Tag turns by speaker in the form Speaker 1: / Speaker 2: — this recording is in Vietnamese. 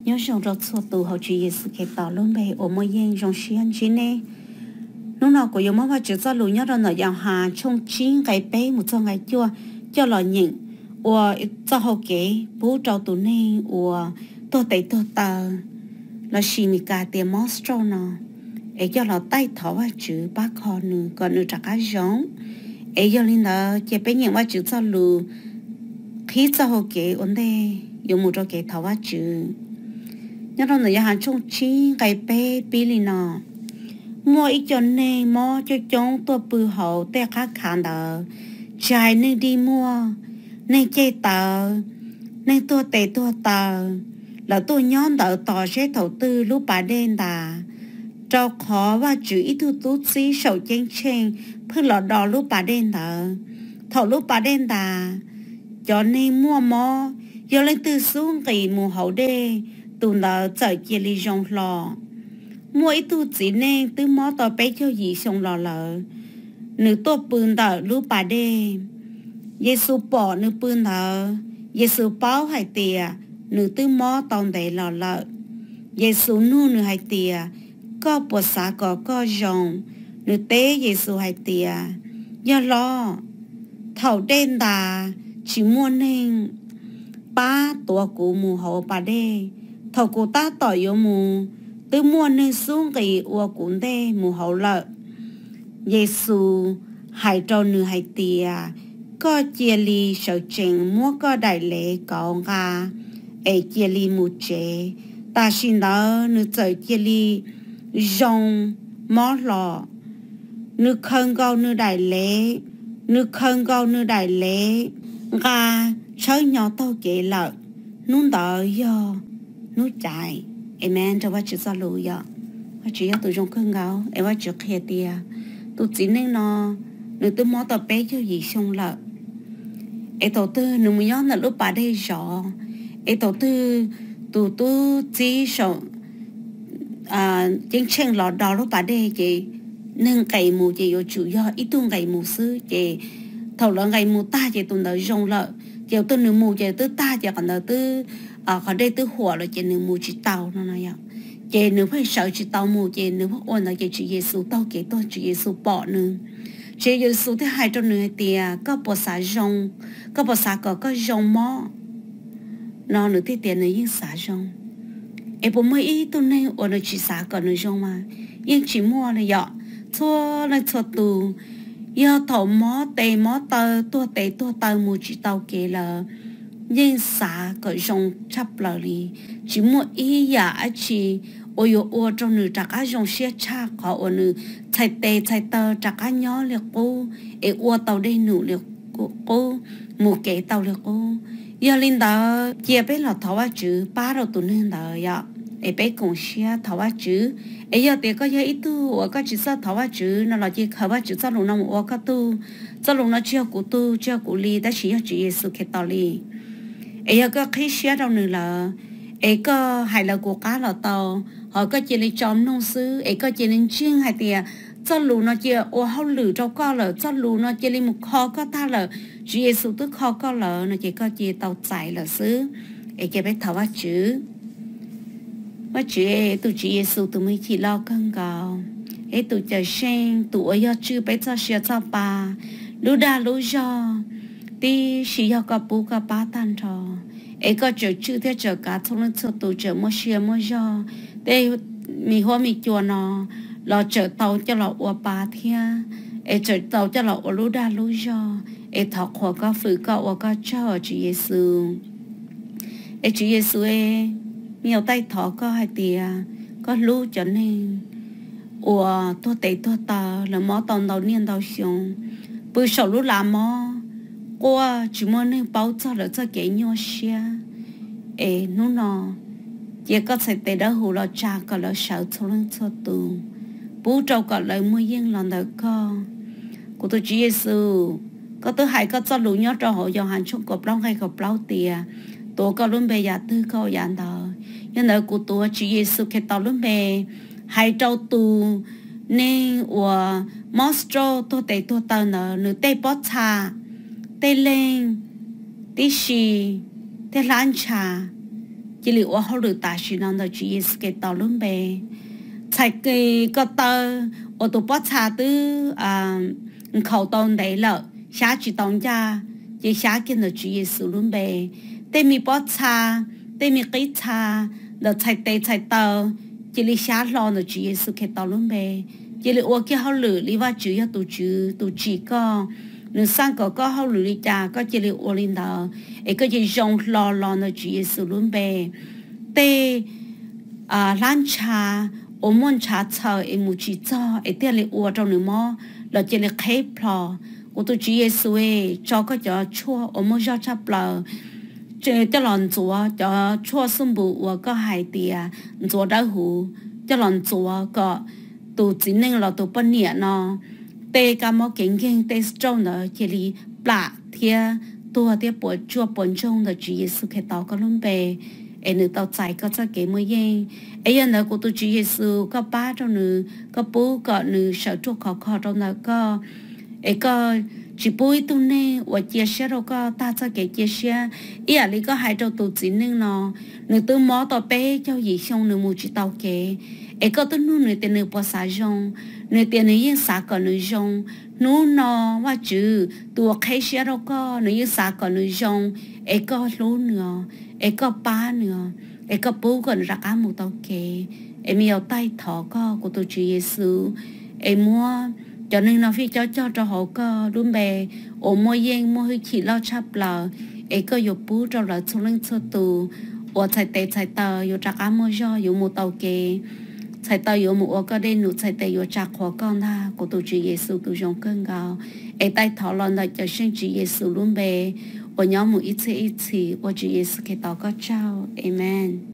Speaker 1: nhớ rằng rất số tụ họ chỉ Giêsu cái tàu luôn bề ở mỗi yên trong xiên chỉ nè lúc nào cũng giống mà chỉ cho lũ nhớ rằng là giàu hà trong chín ngày bé một trong ngày chua cho lò nhịn và cho họ kể bố trâu tụ nè và tôi thấy tôi tờ là xì mì cà tiền monstro nè ấy cho lò tay thỏ và chữ bác họ nữa còn nữa chắc cá giống ấy cho nên là chỉ bé nhận và chữ cho lũ khi cho họ kể ổn đây dùng một trò kể thỏ và chữ nhớ rằng là hàng trong chín ngày bé bí lì nọ mua ít cho nên mua cho chúng tôi bự hậu để khác khán đỡ trái nên đi mua nên chơi tờ nên tôi tệ tôi tờ là tôi nhón đỡ tỏ sẽ đầu tư lúc bà đen đà cho khó và chữ ít tu tú xí sầu chênh chênh phương lọ đỏ lúc bà đen đỡ thầu lúc bà đen đà cho nên mua mò giờ lên từ xuống kỳ mùa hậu đê tụi nó chạy kia đi trong lò mua ít tu chỉ nên từ mò tao bé cho gì xong lò lợ nữ tôi bưng đỡ lúc bà đê Giêsu bỏ nữ bưng đỡ Giêsu báo hai tìa nữ từ mò tao để lò lợ Giêsu nu nữ hai tìa có bộ xã có rồng nữ tế Giêsu hai tìa do lo thầu đen đà chỉ mua nên ba tuổi của mù hậu bà đê thầu của ta tỏ yếu mù từ mua nên xuống cái ua cũng đê mù hậu lợ Giêsu hãy cho nữ hãy tìa có chia ly sợ trình mua có đại lễ có ngà ấy chia ly mù chế ta xin đó nữ trời chia ly rong mó lọ nữ khăn gao nữ đại lễ nữ khăn gao nữ đại lễ gà chơi nhỏ tao kể lợ nún đợi do nút chạy amen cho bác chữ sao lù giờ bác chữ tụi trong khăn gao em bác chữ kia tia tụi chỉ nên nó nữ tôi mót tao bé cho gì xong lợ em tụi tư nữ mới nhớ là lúc bà đây rõ em tụi tư tụi tôi chỉ sợ chính chân lọ đỏ lúc bà đây chị nâng cày mù chị ở chủ do ít tuần cày mù sư chị thầu là ngày mù ta chị tụi nó rong lợ chị tôi nữ mù chị tôi ta chị còn tôi còn đây tôi火了chị nữ mù chị tàu nó nói chị nữ phải sợ chị tàu mù chị nữ phải ôn là chị chủ Giêsu tàu kể tôi chủ Giêsu bỏ nữa chị Giêsu thứ hai trong nửa tia có bộ xả rong có bộ xả có rong mó nó nữ thì tiền nữ yên xả rong em bố mới ý tôi nên ôn là chị xả còn nữ rong mà yên chỉ mua là dọ thua là thua tù giờ thầu mó tê mó tơ tua tơ mù chỉ tàu kể là nhưng xả có rong chắp lờ đi chỉ mua ý giả chỉ ôi trong nữ chắc á rong xe cha có ôi nữ chạy tơ chắc á nhỏ liệt cô ê tàu đây nữ liệt cô mù kể tàu liệt cô giờ linh đó chia bé là thảo á chữ ba đầu tụi nên đó ya ê bé cùng xe thảo á chữ ấy giờ thì có ít tu ở cái chữ sao thảo á chữ nó là chỉ khởi á chữ sao lúc nào ở cái tu sao lúc nào chưa cụ tu chưa cụ ly đã chỉ chữ Giêsu cái tao ly ấy giờ cái khi xe đâu nữa là ấy có hay là của cá là tao họ có chỉ lấy chóm nông sư ấy có chỉ lấy chiên hay thì sao lúc nó chỉ ở hậu lử trong co là sao lúc nó chỉ lấy một kho có ta là chữ Giêsu tức kho có là nó chỉ có chỉ tàu chạy là xứ ấy cái bé thảo á chữ mà chị tụi chị Giêsu tụi mình chỉ lo cân gạo ấy tụi chờ sen tụi ở chữ bé cho xe cho bà lú đa lú do đi chỉ cho cả bố cả ba tan trò ấy có chờ chữ thế chờ cả thông lên cho tụi chờ mua xe mua do đây mi hoa mi chùa nó lo chờ tàu cho lo ở ba thia ấy chờ tàu cho lo ở lú đa lú do ấy thọ khoa có phứ có ở có cho chị Giêsu ấy chị Giêsu ấy nhiều tay thọ có hai tìa có lú cho nên ủa tôi tệ tôi tờ là mó tàu đầu niên đầu xuống bữa sau lú làm mó qua chỉ muốn nên bảo cho là cho cái nhau xe ê nó chỉ có thể tệ đó hù lo cha có lo sợ thôi lên cho tù bố trâu có lời mua yên lần đầu con của tôi chỉ Giêsu có tôi hay có cho lũ nhớ cho họ dòng hành chung cột lông hay cột lâu tìa tôi có luôn bây giờ tư câu dàn đời nhưng ở của tôi chỉ Giêsu cái tàu luôn bề hay trâu tù nên của monstro tôi tệ tôi tờ nợ nữ tê bó trà tê lên tê xì tê lan trà chỉ liệu họ lừa ta chỉ nói là Chúa Giêsu cái tàu luôn bề chạy cái tờ ô tô bắt xa từ khẩu tông đấy lợ xá chỉ tông cha chỉ xá kia là Chúa Giêsu luôn bề tên mi bắt xa tên mi cái xa là chạy tờ chỉ li xá lo là Chúa Giêsu cái tàu luôn bề chỉ liệu kia họ lừa li va Chúa ya tụ chỉ có nếu sang có họ lừa li cha có chỉ liệu ô linh đó ấy có chỉ rong lo là Chúa Giêsu luôn bề tê lan cha ôm môn cha chờ em muốn chỉ cho ấy tiền lệ uo trong nửa mò là chỉ lệ khép lò của tôi Chúa Giêsu ấy cho có cho chua ôm môn cho chắp lò cho lần chúa cho chua xung bù uo có hai tia chúa đã hú cho lần chúa có tụ chỉ nên là tụ bên nhẹ nó tê cả mò kinh tê trong đó chỉ li bạ thia tua tia bồi chua bồi trong là Chúa Giêsu cái tao có luôn bề em nữ tao chạy có cho cái mới yên ấy là của tôi Chúa Giêsu có ba trong nữ có bố có nữ sợ chuột khó trong đó có ấy có chỉ bôi tu nè và chia sẻ đâu có ta cho cái chia sẻ ý là lý có hai trâu tụ chỉ nên nó nữ tư mó tao bé cho gì xong nữ mua chỉ tao cái ấy có tôi nuôi nữ tiền nữ bỏ xả rong nữ tiền nữ yên xả còn nữ rong nú nó và chữ tụi khai sẻ đâu có nữ yên xả còn nữ rong ấy có lú nữa ấy có ba nữa ấy có bố còn ra cá một tao kề ấy mi tay thọ có của tôi Chúa Giêsu ấy mua cho nên nó phi cho họ có đúng bề ôm môi yên môi chỉ lo chắp lờ ấy có dục bố cho là xuống lên số tù ở chạy tờอยู่จากอาโมย่ออยู่หมู่เตาเกใส่เตาอยู่หมู่ก็ได้หนูใส่เตอยู่จากหัวก้อนท่ากูตัวChúa Giêsuกูยงเกินเกาไอ้ใต้ถอดลอนได้จะเชื่อChúa Giêsuลุ้มเบอnhóm một ít thì Chúa Giêsu cái tao có trao amen